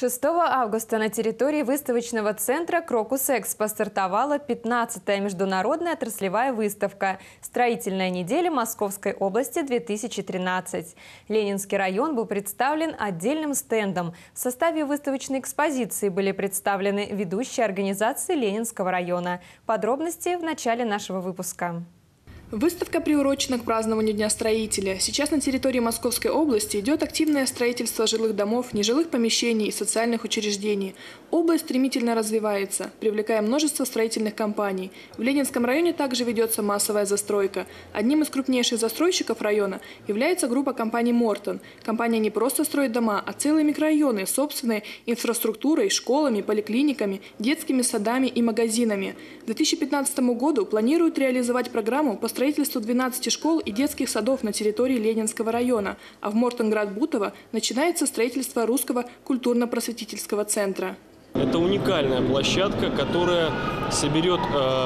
6 августа на территории выставочного центра «Крокус-Экспо» стартовала 15-я международная отраслевая выставка «Строительная неделя Московской области-2013». Ленинский район был представлен отдельным стендом. В составе выставочной экспозиции были представлены ведущие организации Ленинского района. Подробности в начале нашего выпуска. Выставка приурочена к празднованию Дня строителя. Сейчас на территории Московской области идет активное строительство жилых домов, нежилых помещений и социальных учреждений. Область стремительно развивается, привлекая множество строительных компаний. В Ленинском районе также ведется массовая застройка. Одним из крупнейших застройщиков района является группа компаний «Мортон». Компания не просто строит дома, а целые микрорайоны с собственной инфраструктурой, школами, поликлиниками, детскими садами и магазинами. К 2015 году планируют реализовать программу по строительству 12 школ и детских садов на территории Ленинского района, а в Мортонград-Бутово начинается строительство Русского культурно-просветительского центра. Это уникальная площадка, которая соберет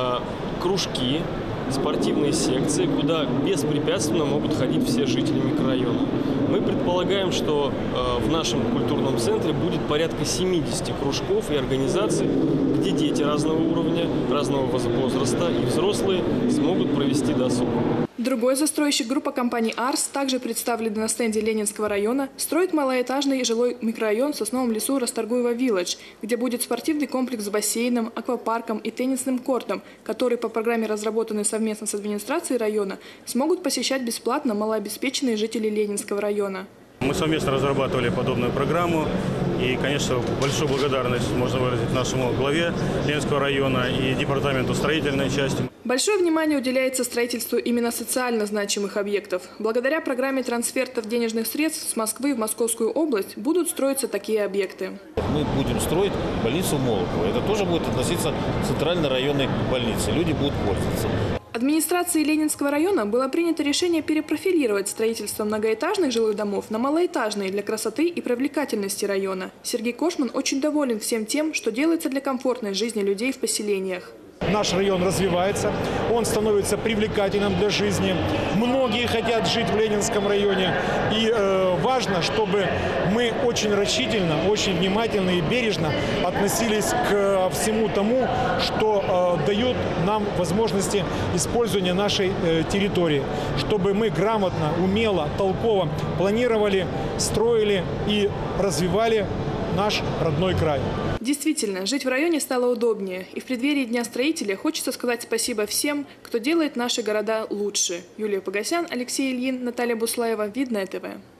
кружки, спортивные секции, куда беспрепятственно могут ходить все жители микрорайона. Мы предполагаем, что в нашем культурном центре будет порядка 70 кружков и организаций, где дети разного уровня, разного возраста и взрослые смогут провести досуг. Другой застройщик, группа компаний «Арс», также представленный на стенде Ленинского района, строит малоэтажный жилой микрорайон в Сосновом лесу Расторгуево-Вилледж, где будет спортивный комплекс с бассейном, аквапарком и теннисным кортом, который по программе, разработанной совместно с администрацией района, смогут посещать бесплатно малообеспеченные жители Ленинского района. Мы совместно разрабатывали подобную программу. И, конечно, большую благодарность можно выразить нашему главе Ленинского района и департаменту строительной части. Большое внимание уделяется строительству именно социально значимых объектов. Благодаря программе трансфертов денежных средств с Москвы в Московскую область будут строиться такие объекты. Мы будем строить больницу Молокова. Это тоже будет относиться к центральной районной больнице. Люди будут пользоваться. Администрацией Ленинского района было принято решение перепрофилировать строительство многоэтажных жилых домов на малоэтажные для красоты и привлекательности района. Сергей Кошман очень доволен всем тем, что делается для комфортной жизни людей в поселениях. Наш район развивается, он становится привлекательным для жизни. Многие хотят жить в Ленинском районе. И важно, чтобы мы очень рачительно, очень внимательно и бережно относились к всему тому, что дает нам возможности использования нашей территории. Чтобы мы грамотно, умело, толково планировали, строили и развивали наш родной край. Действительно, жить в районе стало удобнее. И в преддверии Дня строителя хочется сказать спасибо всем, кто делает наши города лучше. Юлия Погосян, Алексей Ильин, Наталья Буслаева, Видное ТВ.